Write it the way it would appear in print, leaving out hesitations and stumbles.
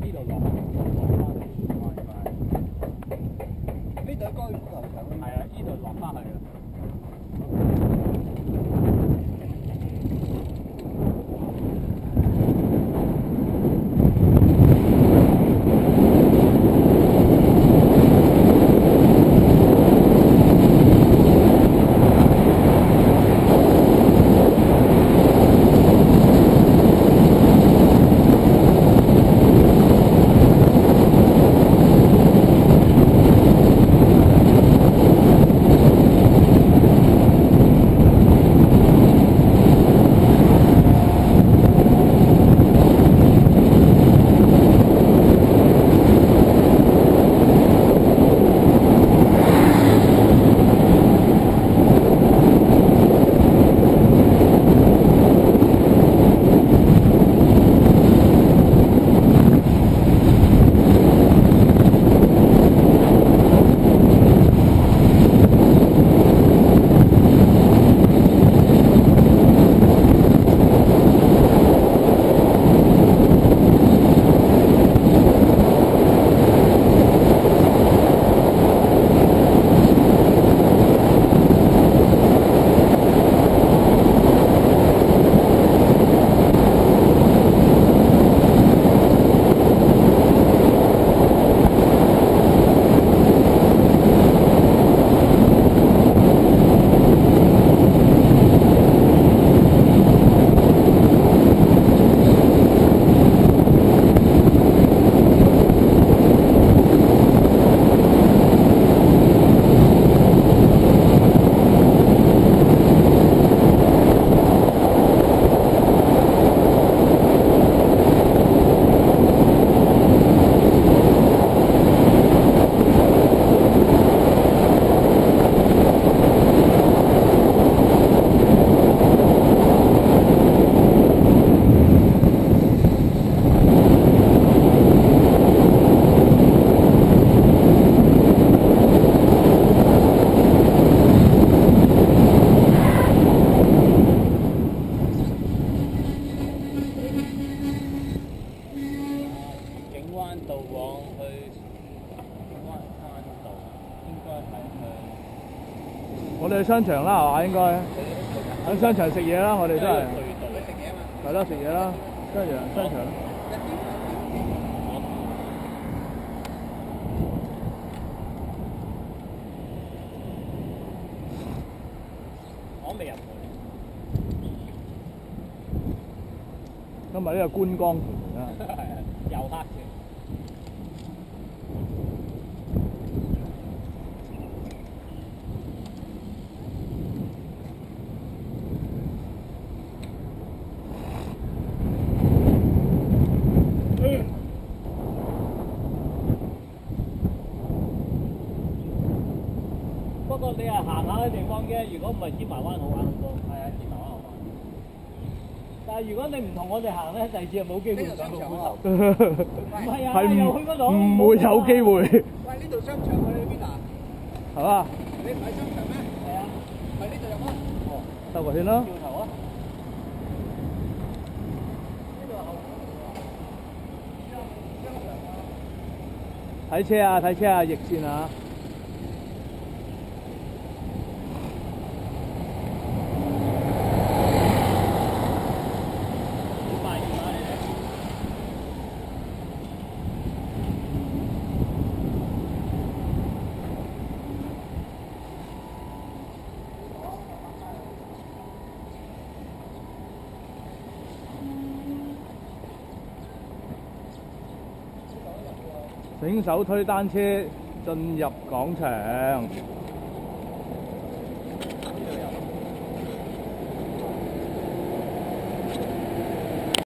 呢度落翻嚟， 呢度高爾夫球場。 係啊，呢度落翻去啦。 我哋去商場啦，係嘛？應該喺商場食嘢啦，我哋都係。係咯，食嘢啦，商場。 我未入去。 今日呢個觀光團啊。 係啊，遊客團。不過你係行下嘅地方啫，如果唔係芝麻灣好玩好多。係啊，芝麻灣好玩。但係如果你唔同我哋行咧，第二次就冇機會上到觀塘。唔係啊，又去嗰度。 唔會有機會。 喂，呢度商場去邊啊？ 係嘛？ 你唔係商場咩？係啊。咪呢度入啊？ 哦，兜個圈啦。 掉頭啊！ 睇車啊！睇車啊！逆線啊！整手推單車進入廣場。